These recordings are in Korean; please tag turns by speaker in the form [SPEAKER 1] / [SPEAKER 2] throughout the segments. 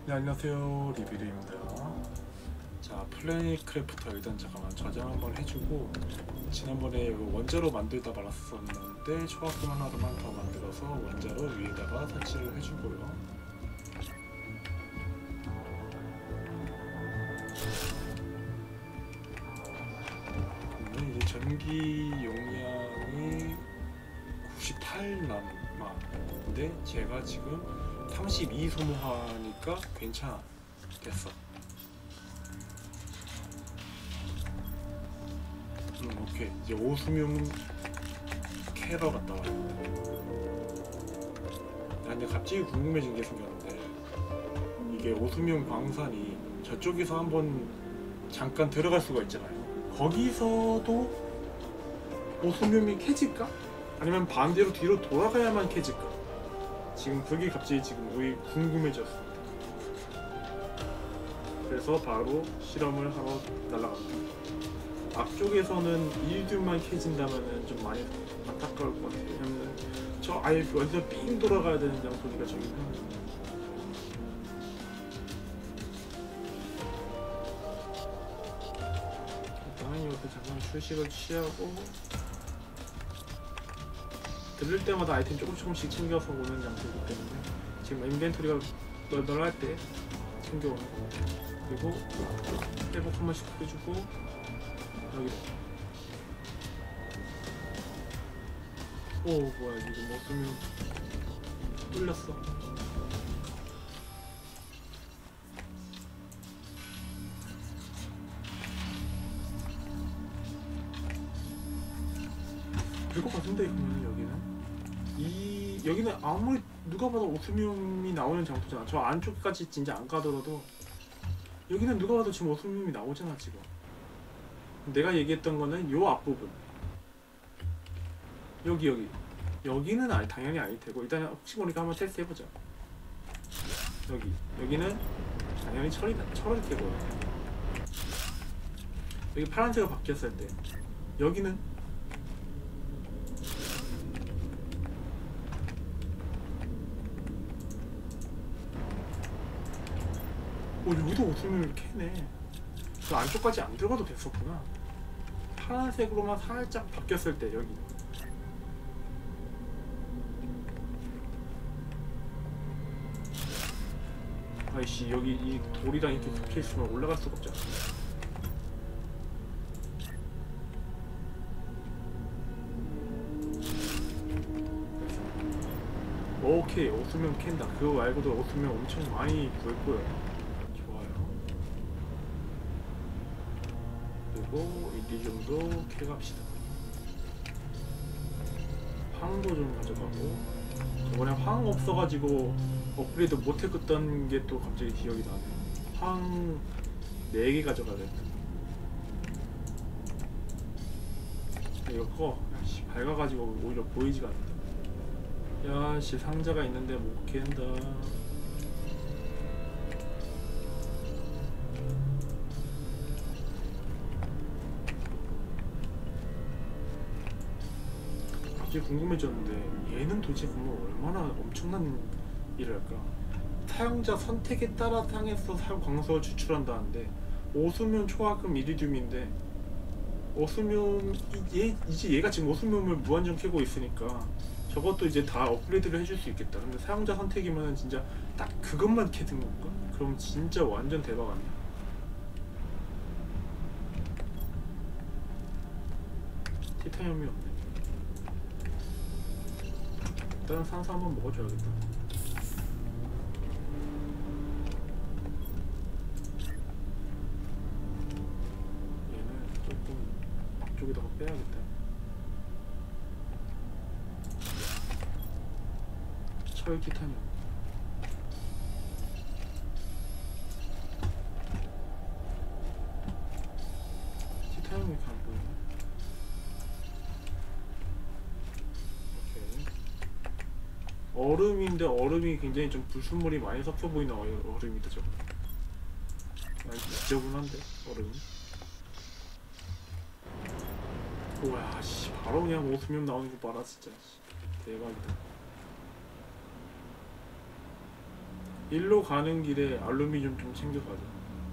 [SPEAKER 1] 네, 안녕하세요. 리뷰드입니다. 자, 플래닛 크래프터 일단 잠깐만 저장 한번 해주고, 지난번에 원자로 만들다 말았었는데 초합금 하나로만 더 만들어서 원자로 위에다가 설치를 해주고요. 그러면 이제 전기 용량이 98 남았는데 제가 지금 32 소모하니까 괜찮아. 됐어. 오케이. 이제 오수명 캐러 갔다 와야 돼. 근데 갑자기 궁금해진 게 생겼는데, 이게 오수명 광산이 저쪽에서 한번 잠깐 들어갈 수가 있잖아요. 거기서도 오수명이 캐질까? 아니면 반대로 뒤로 돌아가야만 캐질까? 지금 그게 갑자기 지금 우리 궁금해졌습니다. 그래서 바로 실험을 하러 날아갑니다. 앞쪽에서는 이리듐만 캐진다면은 좀 많이 안타까울 것 같아요. 왜냐면 저 아예 완전 삥 돌아가야 되는 장소니까 저기는. 일단 이렇게 잠깐 휴식을 취하고, 들릴 때마다 아이템 조금씩 챙겨서 오는 장소이기 때문에 지금 인벤토리가 널널할 때 챙겨오는 거. 그리고 회복 한 번씩 해주고, 여기로. 오, 뭐야, 이거 뭐 쓰면 뚫렸어. 될 것 같은데, 그러면 여기는 아무리 누가 봐도 오스뮴이 나오는 장소잖아. 저 안쪽까지 진짜 안 가더라도 여기는 누가 봐도 지금 오스뮴이 나오잖아. 지금 내가 얘기했던 거는 요 앞부분, 여기는 당연히 아닐 테고, 일단 혹시 모르니까 한번 테스트 해보자. 여기는 당연히 철을 캐고, 여기 파란색으로 바뀌었을 때 여기는 여기도 오스뮴을 캐네. 그 안쪽까지 안 들어가도 됐었구나. 파란색으로만 살짝 바뀌었을 때 여기. 아이씨, 여기 이 돌이랑 이렇게 겹쳐있으면 올라갈 수가 없잖아. 오케이, 오스뮴 캔다. 그거 말고도 오스뮴 엄청 많이 구했고요. 좋아요. 그리고 이리듐도 캐갑시다. 황도 좀 가져가고, 저번에 황 없어가지고 업그레이드 못했던 게 또 갑자기 기억이 나네. 황 4개 가져가야겠다. 이거 꺼. 야씨, 밝아가지고 오히려 보이지가 않는다. 야씨, 상자가 있는데 못 캔다. 갑자기 궁금해졌는데, 얘는 도대체 그러면 얼마나 엄청난 일을 할까? 사용자 선택에 따라 상에서 광석을 추출한다는데, 오스뮴, 초합금, 이리듐인데, 오스뮴, 이제 얘가 지금 오스뮴을 무한정 캐고 있으니까 저것도 이제 다 업그레이드를 해줄 수 있겠다. 근데 사용자 선택이면은 진짜 딱 그것만 캐는 건가? 그럼 진짜 완전 대박 아니야? 티타늄이 없네. 일단 산소 한번 먹어줘야겠다. 얘는 조금 앞쪽에다가 빼야겠다. 철 티타늄. 티타늄이 이렇게 안 보이네. 오케이. 얼음인데 얼음이 굉장히 좀 불순물이 많이 섞여 보이는 얼음이다 저거. 많이 지저분한데 얼음이. 우와 씨, 바로 그냥 오스뮴 나오는 거 봐라 진짜. 대박이다. 일로 가는 길에 알루미늄 좀 챙겨가자.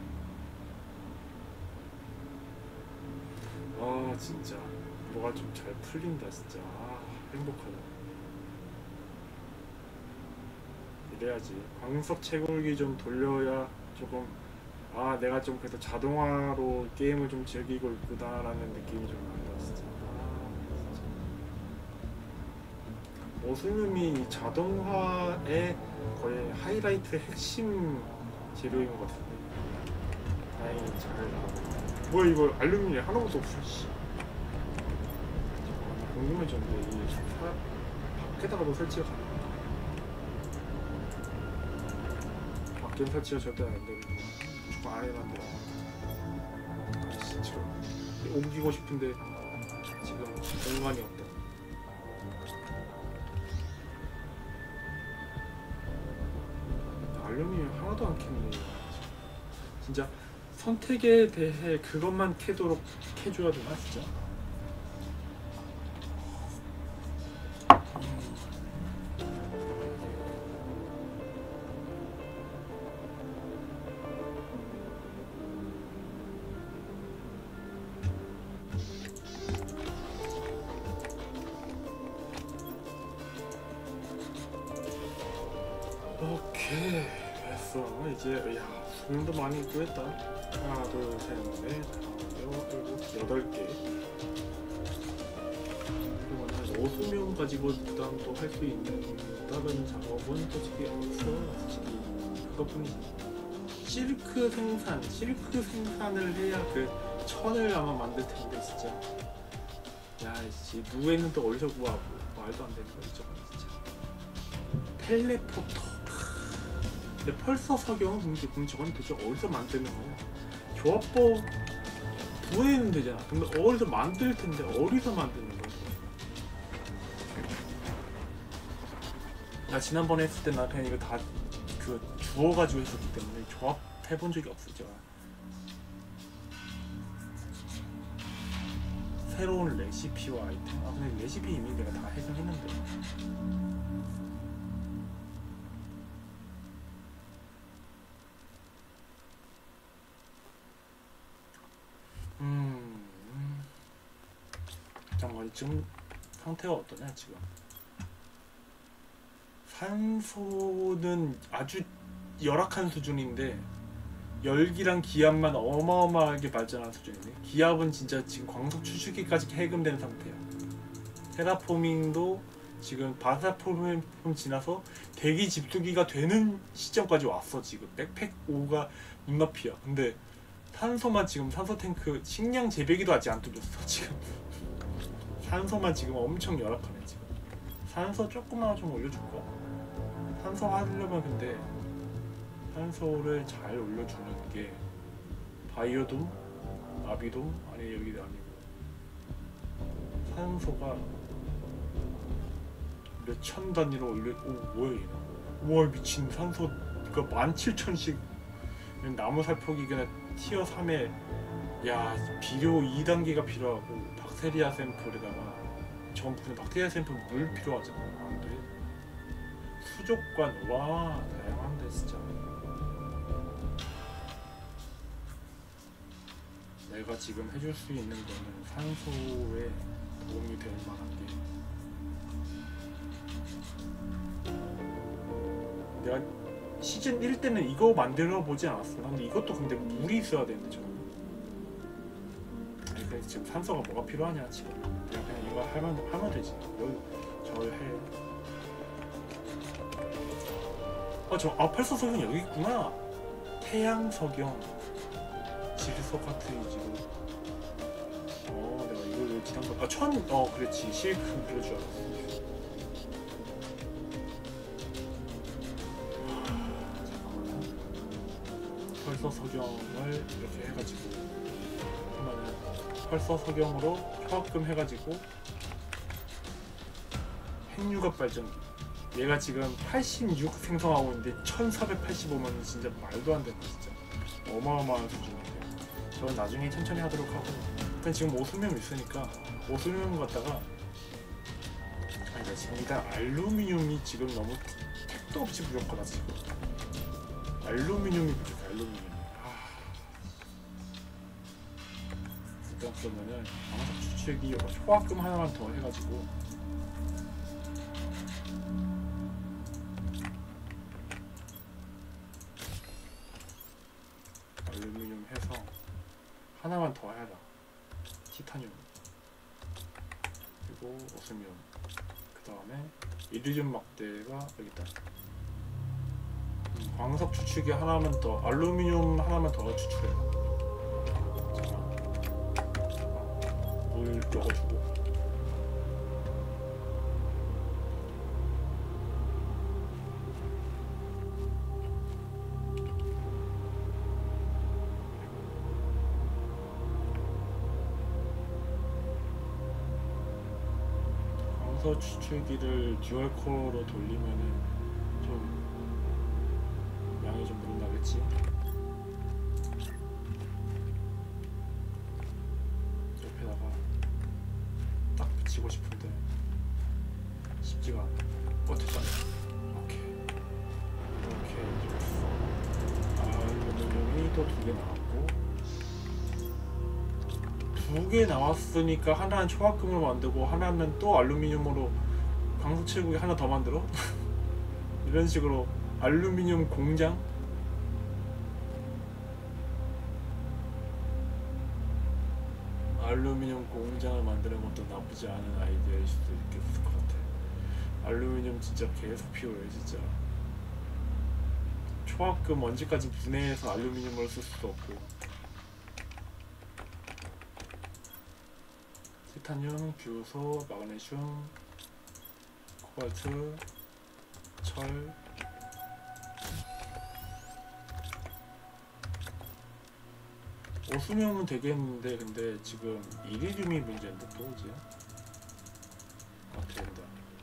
[SPEAKER 1] 아 진짜 뭐가 좀 잘 풀린다 진짜. 아 행복하다. 이래야지. 광석 채굴기 좀 돌려야 조금 아 내가 좀 그래도 자동화로 게임을 좀 즐기고 있구나라는 느낌이 좀 난다 진짜. 오스눔이 자동화의 거의 하이라이트의 핵심 재료인 것 같은데 다행히 잘 나오고. 뭐야 이거 알루미늄 하나도 없어 씨. 궁금해졌는데 이 밖에다가도 설치가 가능해? 밖엔 설치가 절대 안 되고 무조건 안에만 돼. 아씨 지금 옮기고 싶은데 지금 공간이 없다. 알루미늄 하나도 안 캤네. 진짜 선택에 대해 그것만 캐도록 해줘야 되나 진짜. 오케이 됐어. 이제 야 수면도 많이 구했다. 하나 둘셋넷 다섯 일곱 여덟 개. 그러면 오수면 가지고 그다음 또 할 수 있는 다른 작업은 솔직히 없어. 솔직히 그것뿐이지. 실크 생산을 해야 그 천을 아마 만들 텐데 진짜. 야 씨 누에는 또 어디서 구하고 말도 안 되는 거 있죠 진짜. 텔레포터. 근데 펄서 석영 그럼 저건 도대체 어디서 만드는 거야? 조합법 구해는 되잖아. 근데 어디서 만들 텐데 어디서 만드는 거야? 나 지난번에 했을 때 나 그냥 이거 다 그 주워가지고 했었기 때문에 조합 해본 적이 없었죠. 새로운 레시피와 아이템. 아 근데 레시피 이미 내가 다 해서 했는데. 잠깐만 지금 상태가 어떠냐 지금. 산소는 아주 열악한 수준인데 열기랑 기압만 어마어마하게 발전한 수준이네. 기압은 진짜 지금 광석 추출기까지 해금된 상태야. 테라포밍도 지금 바사포밍 지나서 대기 집수기가 되는 시점까지 왔어. 지금 백팩 5가 눈앞이야. 근데 산소만 지금 산소 탱크 식량 재배기도 아직 안 뚫렸어 지금. 산소만 지금 엄청 열악하네 지금. 산소 조금만 좀 올려줄까? 산소 하려면 근데 산소를 잘 올려주는 게 바이오돔? 아비돔? 아니 여기도 아니고 산소가 몇천 단위로 올려. 오 뭐야 얘는. 우와 미친. 산소가 17,000씩. 나무 살포기 그냥 티어 3에 야 비료 2단계가 필요하고 박테리아 샘플에다가 전부 그냥 박테리아 샘플 물 필요하잖아. 안돼. 수족관 와 다양한데 진짜. 내가 지금 해줄 수 있는 거는 산소에 도움이 될 만한 게 내가 시즌 1 때는 이거 만들어 보지 않았어. 근데 이것도 근데 물이 있어야 되는데 저거. 아니 근데 지금 산소가 뭐가 필요하냐 지금. 그냥 이거 하면 되지. 여기 저걸 해. 펄서 석영 여기 있구나. 태양 석영, 질소 카트리지로. 내가 이걸 왜 지난번 그렇지 실크 그럴 줄 알았어. 잠깐만. 펄서 석영을 이렇게 해가지고 하면은 펄서 석영으로 효합금 해가지고 핵융합 발전기. 얘가 지금 86 생성하고 있는데 1485면 진짜 말도 안 된다 진짜. 어마어마한 수준인데 저는 나중에 천천히 하도록 하고 일단 지금 오수명 있으니까 오수명 갖다가 아니다 지금 일단 알루미늄이 지금 너무 택도 없이 부족하다 지금. 알루미늄이 부족해. 알루미늄. 일단 그러면은 광석 추출기 초합금 하나만 더 해가지고 알루미늄 해서 하나만 더 해라. 티타늄 그리고 오스뮴 그 다음에 이리듐 막대가 여기다. 광석 추출기 하나만 더, 알루미늄 하나만 더 추출해. 물 넣어주고. 광석 추출기를 듀얼 코어로 돌리면은 좀 양이 좀 늘어나겠지. 옆에다가 딱 붙이고 싶은데 쉽지가 않아. 됐다. 오케이. 이렇게 좋았어. 알루미늄이 또 2개 나왔고, 2개 나왔으니까 하나는 초합금을 만들고 하나는 또 알루미늄으로 광석 채굴기 하나 더 만들어? 이런 식으로 알루미늄 공장? 알루미늄 공장을 만드는 것도 나쁘지 않은 아이디어일 수도 있겠을 것 같아. 알루미늄 진짜 계속 필요해 진짜. 초합금 언제까지 분해해서 알루미늄을 쓸 수도 없고. 티타늄, 규소, 마그네슘, 코발트, 철. 오스뮴은 되겠는데 근데 지금 이리듐이 문제인데 또 이제 된다.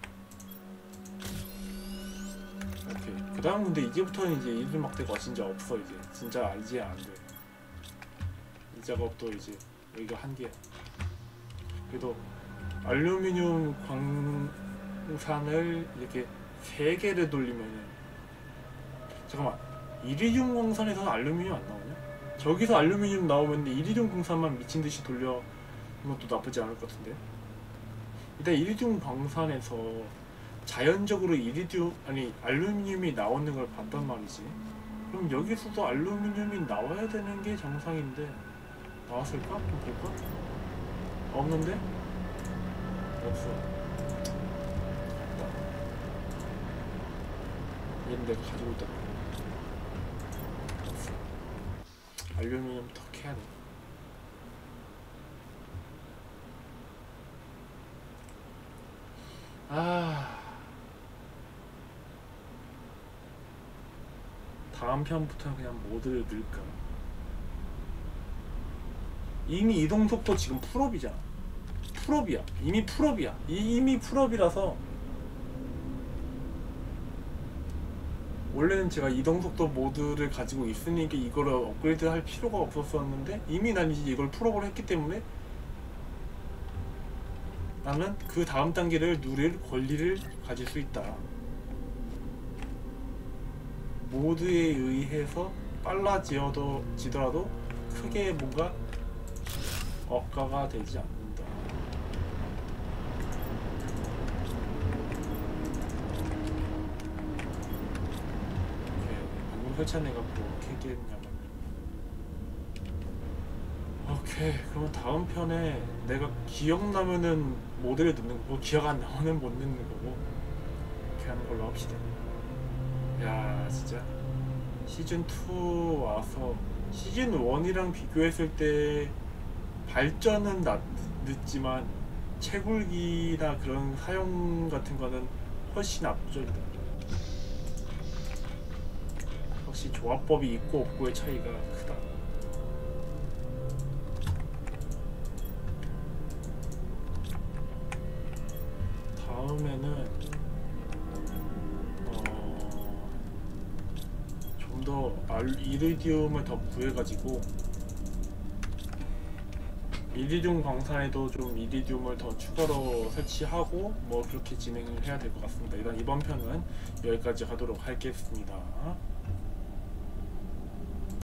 [SPEAKER 1] 오케이. 그 다음 근데 이제부터는 이제 이리듐 막대가 진짜 없어. 이제 진짜 알지 안돼. 이 작업도 이제 여기가 한계야. 그래도 알루미늄 광산을 이렇게 3개를 돌리면은, 잠깐만, 이리듐 광산에서는 알루미늄 안 나오냐? 저기서 알루미늄 나오면 이리듐 광산만 미친듯이 돌려 것도 나쁘지 않을 것 같은데. 일단 이리듐 광산에서 자연적으로 알루미늄이 나오는 걸 봤단 말이지. 그럼 여기서도 알루미늄이 나와야 되는 게 정상인데 나왔을까? 좀 볼까? 없는데? 없어. 없다. 얘는 내가 가지고 있다. 없어. 알루미늄 더 캐야 돼. 다음 편부터는 그냥 모드를 넣을까? 이미 이동 속도 지금 풀업이잖아. 풀업이야. 이미 풀업이야. 이미 풀업이라서 원래는 제가 이동 속도 모드를 가지고 있으니까 이거를 업그레이드 할 필요가 없었었는데 이미 난 이제 이걸 풀업을 했기 때문에 나는 그 다음 단계를 누릴 권리를 가질 수 있다. 모드에 의해서 빨라지더라도 크게 뭔가 억가가 되지 않는다. 오케이. 방금 설치해갖고 캐기했냐면 오케이. 그럼 다음 편에 내가 기억나면은 모드를 넣는 거고 기억 안 나면은 못 넣는 거고 이렇게 하는 걸로 합시다. 야 진짜 시즌2 와서 시즌1이랑 비교했을 때 발전은 늦지만 채굴기나 그런 사용 같은 거는 훨씬 압도적이다. 확실히 조합법이 있고 없고의 차이가 크다. 다음에는 좀 더 이리듐을 더 구해가지고 이리듐 광산에도 좀 이리듐을 더 추가로 설치하고 뭐 그렇게 진행을 해야 될 것 같습니다. 일단 이번 편은 여기까지 하도록 하겠습니다.